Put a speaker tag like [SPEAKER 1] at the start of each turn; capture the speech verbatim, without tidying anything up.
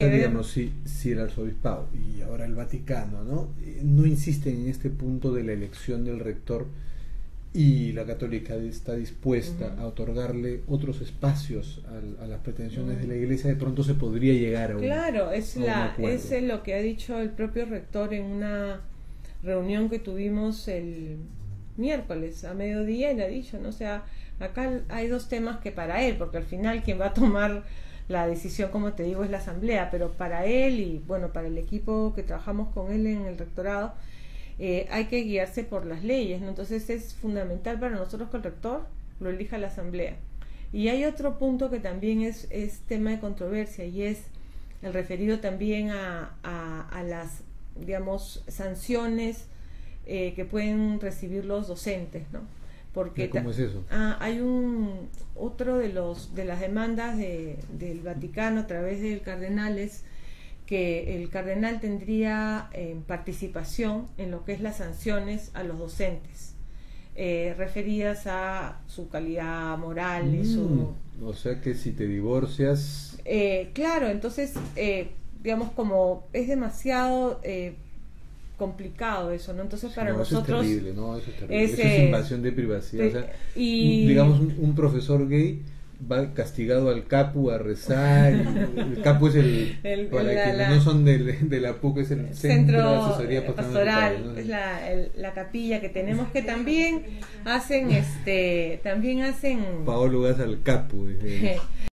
[SPEAKER 1] Digamos, si, si el arzobispado y ahora el Vaticano, ¿no? no insisten en este punto de la elección del rector y la católica está dispuesta uh-huh. a otorgarle otros espacios a, a las pretensiones uh-huh. de la Iglesia, de pronto se podría llegar a un
[SPEAKER 2] Claro, es,
[SPEAKER 1] a un
[SPEAKER 2] la,
[SPEAKER 1] acuerdo.
[SPEAKER 2] es lo que ha dicho el propio rector en una reunión que tuvimos el miércoles a mediodía. Él ha dicho, ¿no? O sea, acá hay dos temas que para él, porque al final quien va a tomar la decisión, como te digo, es la asamblea, pero para él y bueno, para el equipo que trabajamos con él en el rectorado, eh, hay que guiarse por las leyes, ¿no? Entonces es fundamental para nosotros que el rector lo elija la asamblea. Y hay otro punto que también es, es tema de controversia, y es el referido también a, a, a las, digamos, sanciones eh, que pueden recibir los docentes, ¿no? Porque
[SPEAKER 1] ¿Cómo es eso?
[SPEAKER 2] Ah, hay un otro de los de las demandas de, del Vaticano a través del cardenal es que el cardenal tendría eh, participación en lo que es las sanciones a los docentes eh, referidas a su calidad moral
[SPEAKER 1] mm,
[SPEAKER 2] y su,
[SPEAKER 1] o sea que si te divorcias
[SPEAKER 2] eh, claro, entonces eh, digamos, como es demasiado eh, complicado eso, ¿no? Entonces para
[SPEAKER 1] no,
[SPEAKER 2] nosotros
[SPEAKER 1] eso es terrible, ¿no? Eso es terrible.
[SPEAKER 2] Es,
[SPEAKER 1] eso es invasión de privacidad.
[SPEAKER 2] De,
[SPEAKER 1] o sea,
[SPEAKER 2] y
[SPEAKER 1] digamos, un, un profesor gay va castigado al capu a rezar. Y el capu es el,
[SPEAKER 2] el
[SPEAKER 1] para
[SPEAKER 2] la,
[SPEAKER 1] quienes
[SPEAKER 2] la,
[SPEAKER 1] no son de, de la P U C, es el centro,
[SPEAKER 2] centro
[SPEAKER 1] de asesoría
[SPEAKER 2] pastoral, ¿no? Es la, el, la capilla que tenemos, que también hacen este también hacen
[SPEAKER 1] Paolo Gas al capu. Dice.